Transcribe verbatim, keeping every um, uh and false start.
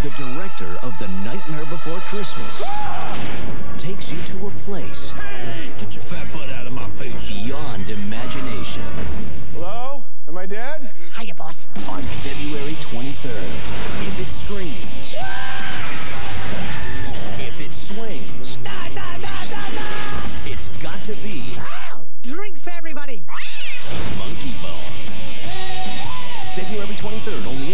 the director of The Nightmare Before Christmas, takes you to a place. Hey, get your fat butt out of my face. Beyond imagination. Hello? Am I dead? Hiya, boss. On February twenty-third, if it screams, if it swings, Da, da, da, da, da. it's got to be Oh, drinks for everybody. Monkeybone. February twenty-third, only